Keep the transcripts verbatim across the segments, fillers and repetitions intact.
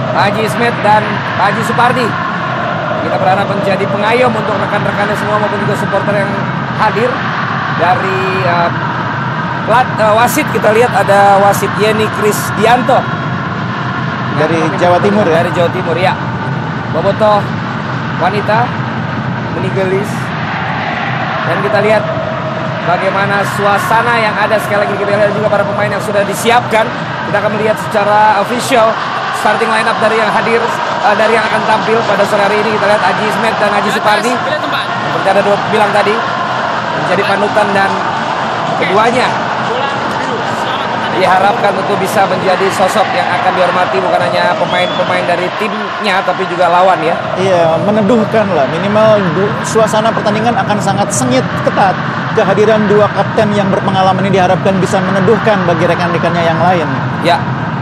Haji Ismet dan Haji Supardi. Kita berharap menjadi pengayom untuk rekan-rekannya semua maupun juga supporter yang hadir. Dari uh, plat, uh, wasit kita lihat ada wasit Yeni Krisdianto dari Jawa Timur ya. Dari Jawa Timur ya. Bobotoh wanita menigelis. Dan kita lihat bagaimana suasana yang ada. Sekali lagi kita lihat juga para pemain yang sudah disiapkan. Kita akan melihat secara official starting line up dari yang hadir, uh, dari yang akan tampil pada sore hari ini. Kita lihat Haji Ismet dan Haji Supardi. Seperti ada dua bilang tadi, menjadi panutan dan keduanya diharapkan untuk bisa menjadi sosok yang akan dihormati bukan hanya pemain-pemain dari timnya tapi juga lawan ya. Iya, meneduhkan lah, minimal suasana pertandingan akan sangat sengit ketat. Kehadiran dua kapten yang berpengalaman ini diharapkan bisa meneduhkan bagi rekan-rekannya yang lain. Ya.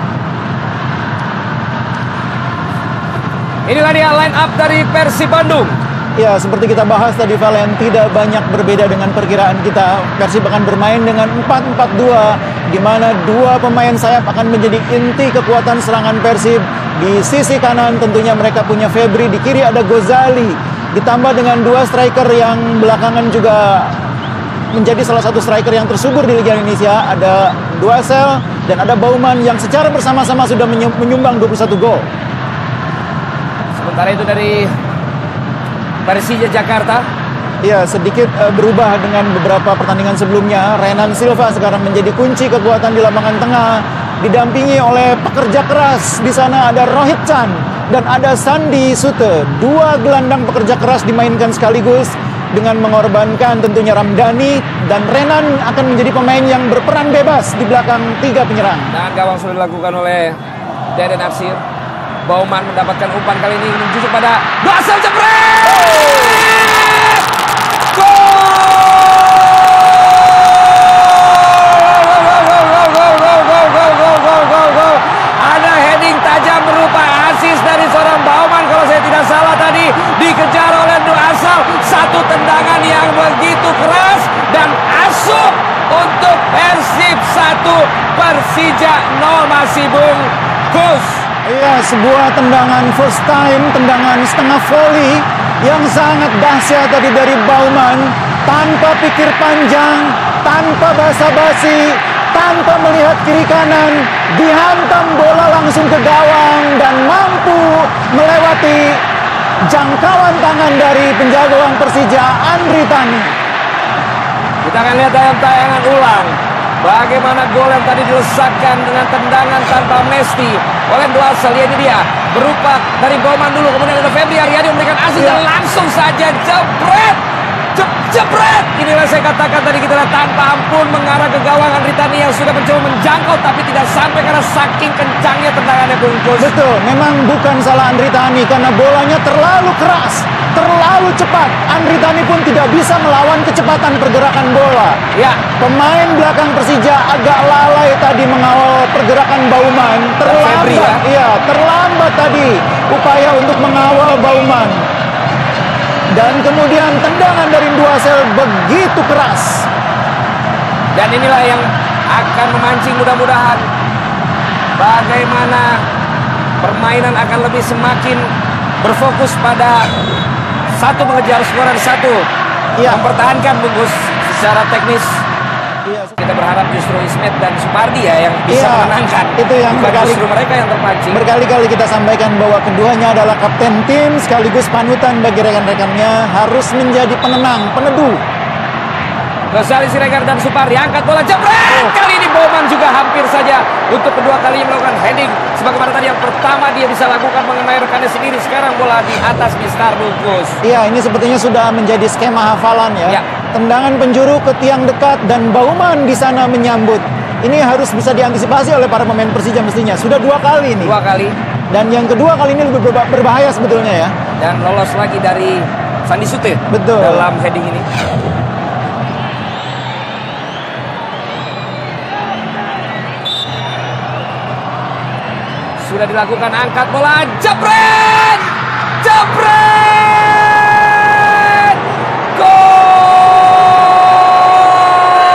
Inilah dia line up dari Persib Bandung. Ya, seperti kita bahas tadi Valen, tidak banyak berbeda dengan perkiraan kita. Persib akan bermain dengan empat empat dua, di mana dua pemain sayap akan menjadi inti kekuatan serangan Persib. Di sisi kanan tentunya mereka punya Febri, di kiri ada Gozali. Ditambah dengan dua striker yang belakangan juga menjadi salah satu striker yang tersubur di Liga Indonesia. Ada Duasel dan ada Bauman yang secara bersama-sama sudah menyumbang dua puluh satu gol. Sementara itu dari Persija Jakarta, ya sedikit uh, berubah dengan beberapa pertandingan sebelumnya. Renan Silva sekarang menjadi kunci kekuatan di lapangan tengah, didampingi oleh pekerja keras. Di sana ada Rohit Chan dan ada Sandi Sute. Dua gelandang pekerja keras dimainkan sekaligus dengan mengorbankan tentunya Ramdhani, dan Renan akan menjadi pemain yang berperan bebas di belakang tiga penyerang. Dan gawang sudah dilakukan oleh Deden Arsir. Bauman mendapatkan umpan kali ini menuju pada Duasel, jebret! Gol! Ada heading tajam berupa asis dari seorang Bauman kalau saya tidak salah tadi, dikejar oleh Duasel. Satu tendangan yang begitu keras dan asup untuk Persib satu, Persija nol masih bungkus. Iya, sebuah tendangan first time, tendangan setengah volley yang sangat dahsyat tadi dari Bauman, tanpa pikir panjang, tanpa basa-basi, tanpa melihat kiri kanan, dihantam bola langsung ke gawang dan mampu melewati jangkauan tangan dari penjaga gawang Persija, Andri Tani. Kita akan lihat dalam tayangan ulang bagaimana gol yang tadi dilesatkan dengan tendangan tanpa amnesti oleh Duasel. Ya, ini dia, berupa dari Bauman dulu, kemudian ada Febri Haryadi memberikan asis ya. Dan langsung saja jebret, Jeb, jebret. Inilah saya katakan tadi, kita lihat tanpa ampun mengarah ke gawang Andri Tani yang sudah mencoba menjangkau tapi tidak sampai karena saking kencangnya tendangannya bungkus. Betul, memang bukan salah Andri Tani karena bolanya terlalu keras, terlalu cepat. Andri Tani pun tidak bisa melawan kecepatan pergerakan bola. Ya, pemain belakang Persija agak lalai tadi mengawal pergerakan Bauman. Terlambat, ya? Iya, terlambat tadi upaya untuk mengawal Bauman. Dan kemudian tendangan dari Duasel begitu keras. Dan inilah yang akan memancing mudah-mudahan bagaimana permainan akan lebih semakin berfokus pada satu mengejar skor dan satu ya. Mempertahankan bungkus secara teknis. Iya. Kita berharap justru Ismet dan Supardi ya yang bisa iya, menenangkan. Itu yang berkali, justru mereka yang terpancing. Berkali-kali kita sampaikan bahwa keduanya adalah kapten tim sekaligus panutan bagi rekan-rekannya, harus menjadi penenang, peneduh. Gozali Siregar dan Supardi angkat bola, jebret! Oh. Kali ini Bauman juga hampir saja untuk kedua kalinya melakukan heading. Sebagaimana tadi yang pertama dia bisa lakukan mengenai rekannya sendiri, sekarang bola di atas mistar bungkus. Iya, ini sepertinya sudah menjadi skema hafalan ya. ya. Tendangan penjuru ke tiang dekat dan Bauman di sana menyambut. Ini harus bisa diantisipasi oleh para pemain Persija mestinya. Sudah dua kali nih. Dua kali. Dan yang kedua kali ini lebih berbahaya sebetulnya ya. Dan lolos lagi dari Sandi Sute. Betul. Dalam heading ini. Sudah dilakukan, angkat bola, jebret! Jebret!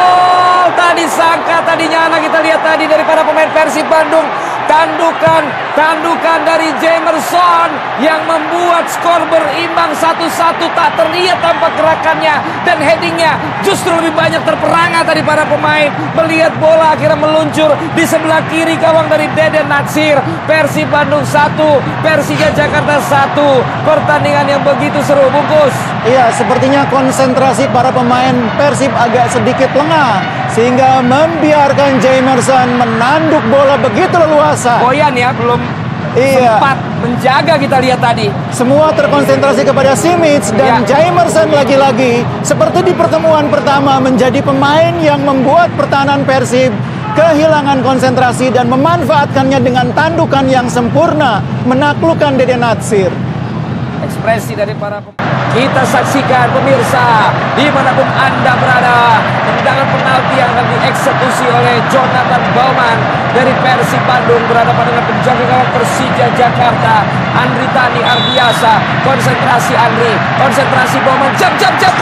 Gol! Tadi sangka, tadinya anak kita lihat tadi dari para pemain Persib Bandung. Tandukan Tandukan dari Jamerson yang membuat skor berimbang satu satu. Tak terlihat tampak gerakannya dan headingnya, justru lebih banyak terperangah tadi para pemain. Melihat bola akhirnya meluncur di sebelah kiri gawang dari Deden Natsir. Persib Bandung satu, Persija Jakarta satu. Pertandingan yang begitu seru, Bungkus. Iya, sepertinya konsentrasi para pemain Persib agak sedikit lengah, sehingga membiarkan Jamerson menanduk bola begitu leluasa. Boyan ya, belum iya. sempat menjaga, kita lihat tadi. Semua terkonsentrasi kepada Simic dan ya. Jamerson lagi-lagi. Seperti di pertemuan pertama, menjadi pemain yang membuat pertahanan Persib kehilangan konsentrasi dan memanfaatkannya dengan tandukan yang sempurna, menaklukkan Deden Natsir. Ekspresi dari para pemain kita saksikan, pemirsa, dimanapun Anda berada. Tendangan penalti yang akan dieksekusi oleh Jonathan Bauman dari Persib Bandung berhadapan dengan penjaga gawang Persija Jakarta, Andri Tani Ardiasa. Konsentrasi Andri, konsentrasi Bauman, jab jab jab,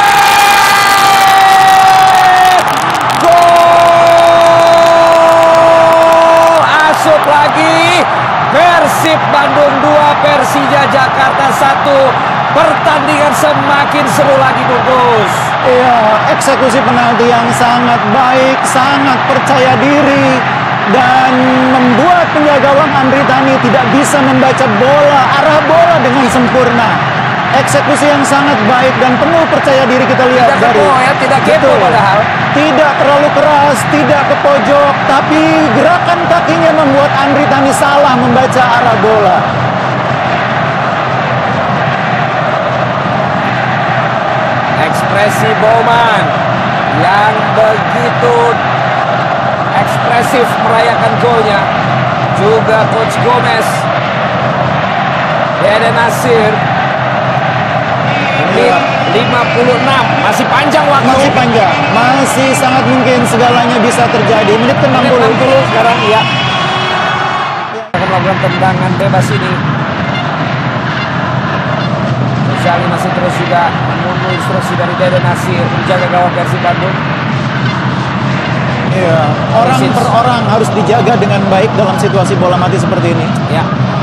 gol! Asup lagi. Persib Bandung dua, Persija Jakarta satu. Pertandingan semakin seru lagi, Bungkus. Iya, eksekusi penalti yang sangat baik, sangat percaya diri, dan membuat penjaga gawang Andri Tani tidak bisa membaca bola, arah bola dengan sempurna. Eksekusi yang sangat baik dan penuh percaya diri kita lihat tidak dari kepo, ya, tidak kepo padahal. Tidak terlalu keras, tidak ke pojok, tapi gerakan kakinya membuat Andri Tani salah membaca arah bola. Ekspresi Bauman yang begitu ekspresif merayakan golnya. Juga Coach Gomez. Deden Natsir. Menit lima puluh enam. Masih panjang waktu. Masih panjang. Masih sangat mungkin segalanya bisa terjadi. Menit ke enam puluh. enam puluh sekarang, ya. Akan melakukan tendangan bebas ini. Jali masih terus juga menunggu instruksi dari Deden Natsir, menjaga gawang Persib Bandung. Iya, orang Persis. per orang harus dijaga dengan baik dalam situasi bola mati seperti ini. Ya.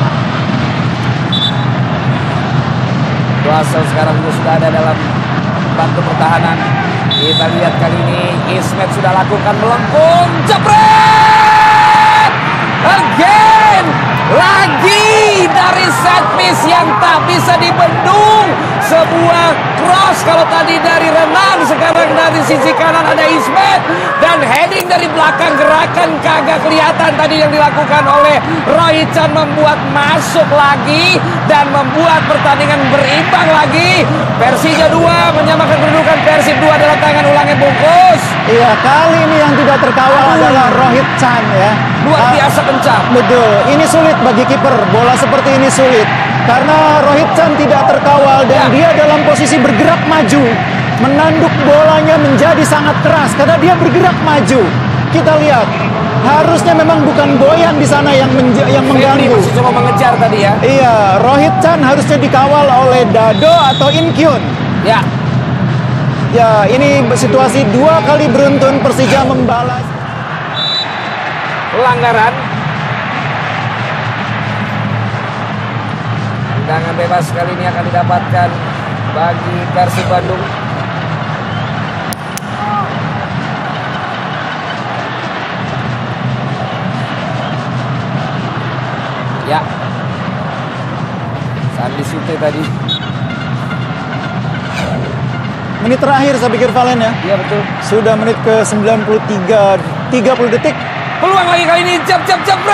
Duasel sekarang juga sudah ada dalam bantu pertahanan. Kita lihat kali ini Ismet sudah lakukan melengkung, jebret! Again! Lagi dari set piece yang tak bisa dibendung. Sebuah cross kalau tadi dari Renang, sekarang dari sisi kanan ada Ismet. Dan heading dari belakang, gerakan kagak kelihatan tadi yang dilakukan oleh Roy Chan membuat masuk lagi dan membuat pertandingan berimbang lagi. Persija dua menyamakan kedudukan Persib dua dalam tangan ulangnya, Bungkus. Iya, kali ini yang tidak terkawal Aduh. adalah Rohit Chan ya. Luar biasa kencang. Betul, ini sulit bagi kiper. Bola seperti ini sulit karena Rohit Chan tidak terkawal dan ya. dia dalam posisi bergerak maju, menanduk bolanya menjadi sangat keras karena dia bergerak maju. Kita lihat, harusnya memang bukan Boyan di sana yang menja- yang Febri mengganggu. masih coba mengejar tadi ya. Iya, Rohit Chan harusnya dikawal oleh Dado atau Inkyun. Ya. Ya, ini situasi dua kali beruntun Persija membalas. Pelanggaran. Tendangan bebas kali ini akan didapatkan bagi Persib Bandung. Ya. Sandi Sute tadi. Menit terakhir saya pikir Valen ya. Iya betul. Sudah menit ke sembilan puluh tiga, tiga puluh detik. Peluang lagi kali ini, jab jab jab,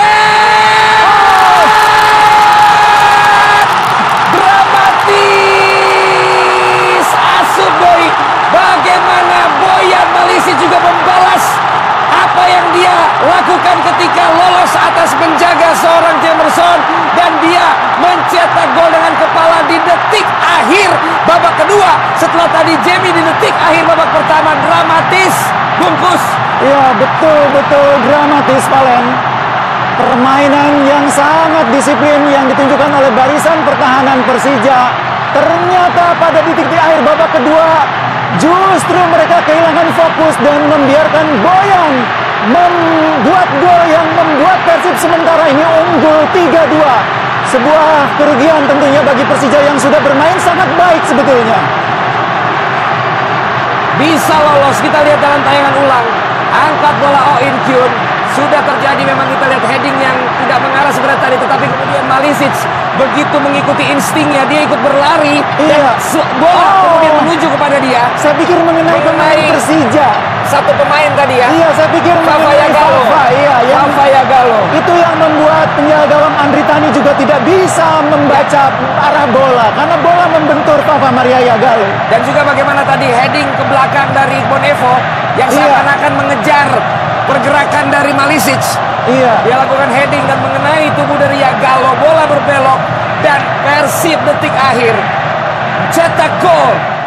dramatis, asup boy. Bagaimana Boyan Malisi juga membalas apa yang dia lakukan ketika lolos atas penjaga seorang Jamerson, dan dia mencetak gol dengan kepala di detik akhir babak kedua setelah tadi Jamie di detik akhir babak pertama. Dramatis, Bungkus. Iya, betul-betul dramatis Valen. Permainan yang sangat disiplin yang ditunjukkan oleh barisan pertahanan Persija. Ternyata pada titik akhir babak kedua justru mereka kehilangan fokus dan membiarkan Boyan membuat gol yang membuat Persib sementara ini unggul tiga dua. Sebuah kerugian tentunya bagi Persija yang sudah bermain sangat baik sebetulnya. Bisa lolos, kita lihat dalam tayangan ulang. Angkat bola Oh In Kyun. Sudah terjadi, memang kita lihat heading yang tidak mengarah sebenarnya tadi, tetapi kemudian Malisic begitu mengikuti instingnya, dia ikut berlari. Iya. Dan bola oh. kemudian menuju kepada dia. Saya pikir mengenai pemain Persija. Satu pemain tadi ya. Iya, saya pikir mengenai Fafa. Iya, yang Fafa Yagalo. Itu yang membuat penjaga gawang Andri Tani juga tidak bisa membaca arah bola karena bola membentur Fafa Maria Yagalo. Dan juga bagaimana tadi heading ke belakang dari Bonevo yang seakan-akan mengejar pergerakan dari Malisic. Iya. Dia lakukan heading dan mengenai tubuh dari Yagalo. Bola berbelok dan Persib detik akhir cetak gol